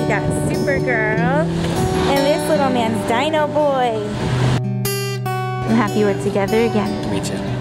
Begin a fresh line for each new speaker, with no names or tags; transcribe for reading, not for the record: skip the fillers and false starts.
We got Supergirl. And this little man's Dino Boy. I'm happy we're together again.
Me too.